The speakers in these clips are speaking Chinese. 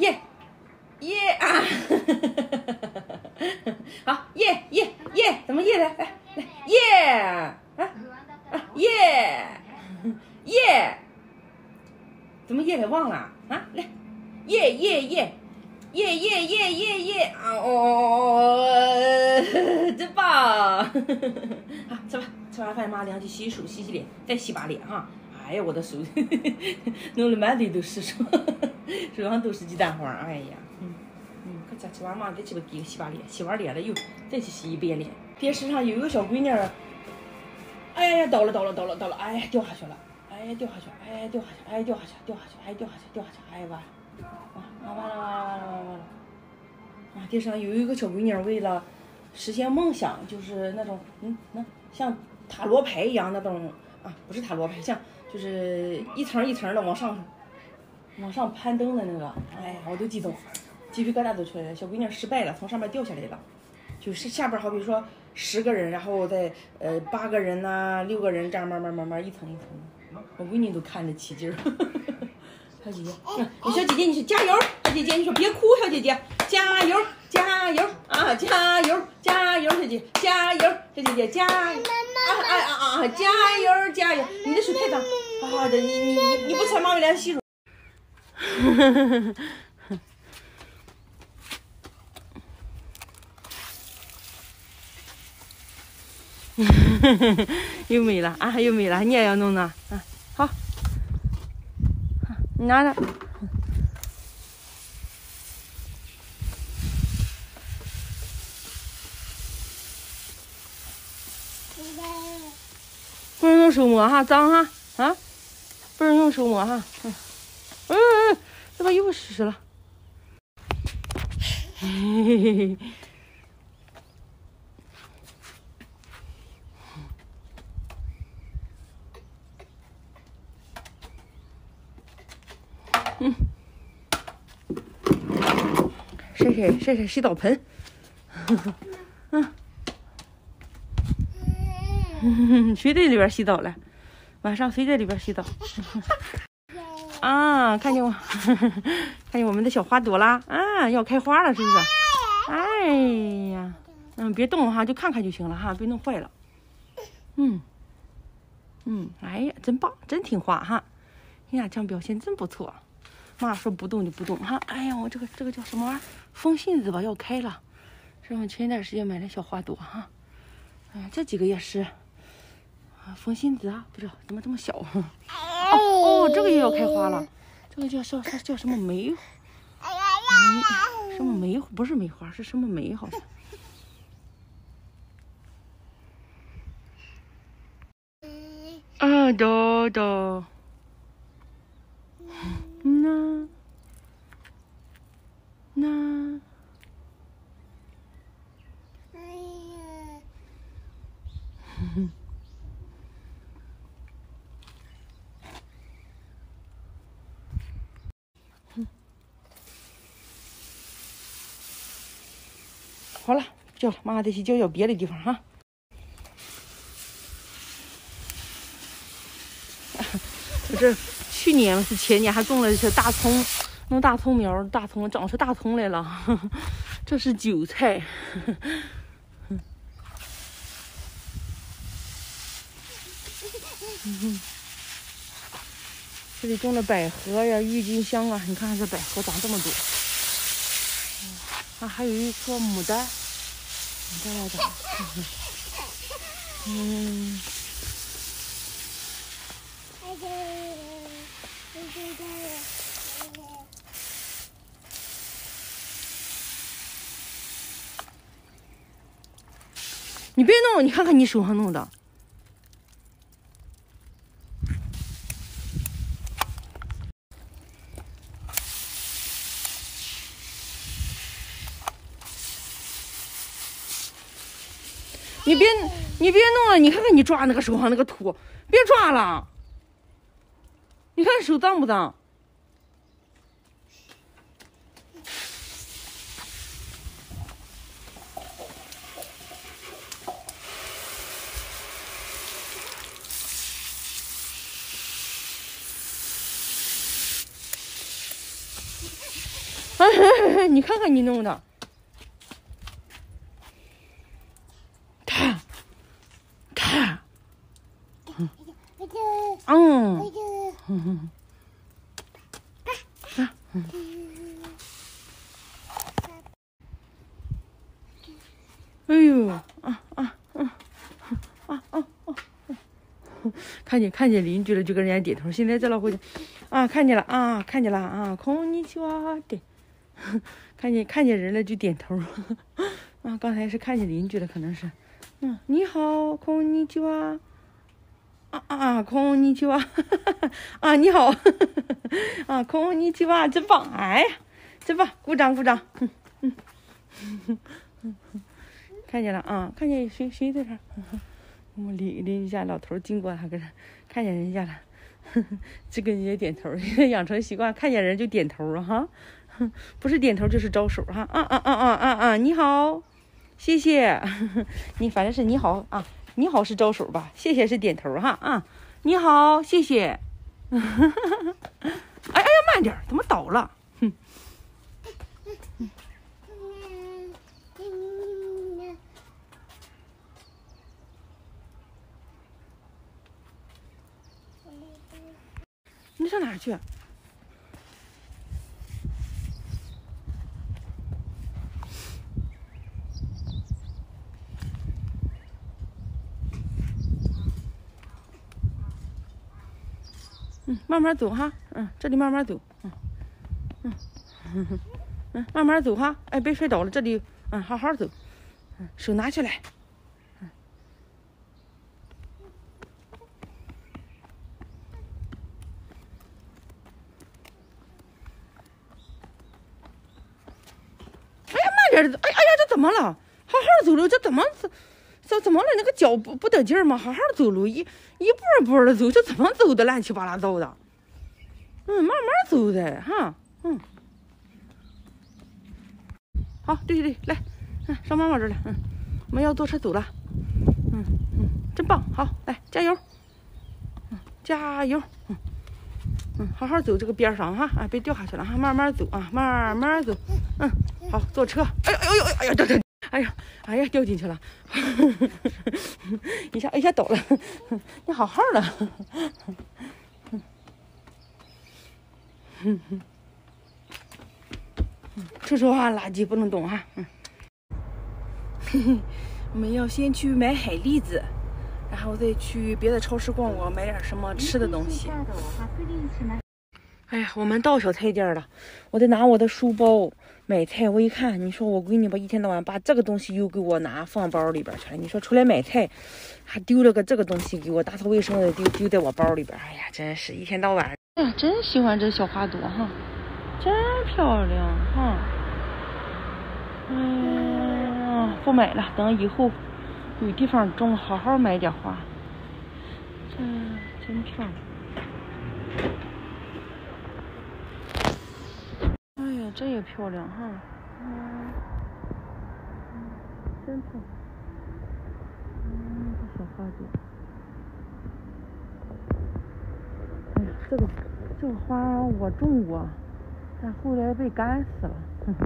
耶耶啊！好，耶耶耶，怎么耶的？来来耶啊啊耶耶，怎么耶的？忘了啊？来耶耶耶耶耶耶耶耶啊哦，真棒！好，吃吧，吃完饭马上去洗手洗洗脸，再洗把脸哈。哎呀，我的手弄得满地都是手，手上都是鸡蛋黄。哎呀，可家吃完嘛再去给洗把脸，洗完脸了又再去洗一遍脸。电视上有一个小闺女儿，哎呀倒了，哎呀掉下去了，哎呀掉下去，哎呀掉下去，哎呀掉下去，掉下去，哎掉下去，掉下去，哎完了，完了！啊，电视上有一个小闺女为了实现梦想，就是那种像塔罗牌一样那种啊，不是塔罗牌，像就是一层一层的往上攀登的那个，哎呀，我都激动，鸡皮疙瘩都出来了。小姑娘失败了，从上面掉下来了，就是下边好比说10个人，然后再8个人呐、6个人这样慢慢一层一层的，我闺女都看着起劲儿。小姐姐，小姐姐你说加油，小姐姐你说别哭，小姐姐加油加油啊加油加油，小姐姐加油，小姐姐加油加油加油，你的手太脏啊！你不擦妈妈脸洗手。又没了啊！又没了，你也要弄呢啊！好，你拿着。不能用手摸哈，脏哈啊！不能用手摸哈。这把衣服湿了。嘿嘿嘿晒洗澡盆。谁在里边洗澡了？晚上谁在里边洗澡？啊，看见我们的小花朵啦！啊，要开花了，是不是？哎呀，别动哈，就看看就行了哈，别弄坏了。哎呀，真棒，真听话哈！你俩这样表现真不错。妈说不动就不动哈。哎呀，我这个叫什么玩意儿？风信子吧，要开了。是我们前段时间买的小花朵哈。这几个也是。风信子啊，不知道怎么这么小。这个也要开花了。这个叫什么梅？什么梅？不是梅花，是什么梅？好像。豆。好了，叫了，妈妈得去叫别的地方哈。我这去年是前年还种了一些大葱，弄大葱苗，大葱长出大葱来了。这是韭菜。这里种的百合呀、郁金香啊，你看这百合长这么多。还有一棵牡丹来着。你别弄，你看看你手上弄的。你别弄了，你看看你抓那个手上那个土，别抓了。你看手脏不脏？ 哎，你看看你弄的，看，哎呦，看见邻居了就跟人家点头。现在这老回去，看见了啊，空尼奇哇的，看见人了就点头。刚才是看见邻居了，可能是，你好，空尼奇哇，空尼奇哇，你好，空尼奇哇，真棒，哎呀，真棒，鼓掌。看见了啊，看见谁在这儿？我们邻居家老头经过，还跟看见人家了，就跟人家点头，养成习惯，看见人就点头哈，不是点头就是招手哈，你好，谢谢，你反正是你好啊，你好是招手吧，谢谢是点头哈你好，谢谢，哎呀，慢点，怎么倒了？你上哪儿去？慢慢走哈，这里慢慢走，慢慢走哈，哎，别摔倒了，这里，好好走，手拿起来，哎呀，这怎么了？好好走路，这怎么了？那个脚不得劲儿吗？好好走路，一步的走，这怎么走的乱七八拉糟的？慢慢走的哈，好，对，来，上妈妈这儿来，我们要坐车走了，真棒，好，来加油，加油，好好走这个边上哈，别掉下去了哈，慢慢走啊，慢慢走，好，坐车，哎呀，这，哎呀，掉进去了，一下倒了，你好好的，说话垃圾不能动哈，我们要先去买海蛎子，然后再去别的超市逛逛，买点什么吃的东西。哎呀，我们到小菜店了，我得拿我的书包买菜。我一看，你说我闺女吧，一天到晚把这个东西又给我拿放包里边去了。你说出来买菜，还丢了个这个东西给我，打扫卫生的丢在我包里边。哎呀，真是一天到晚。哎呀，真喜欢这小花朵哈，真漂亮哈。不买了，等以后有地方种，好好买点花。这真漂亮。哎呀，这也漂亮哈，真漂亮。这小花朵。哎呀，这个花我种过，但后来被干死了。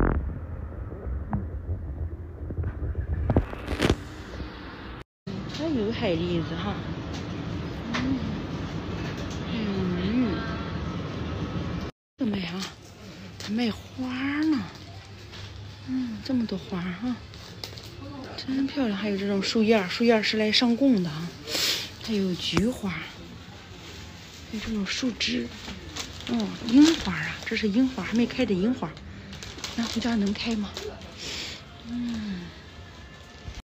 还有海蛎子哈，还有鱼，这卖啊，还卖花呢，这么多花哈，真漂亮。还有这种树叶是来上供的啊，还有菊花，还有这种树枝，樱花啊，这是樱花，还没开的樱花，那回家能开吗？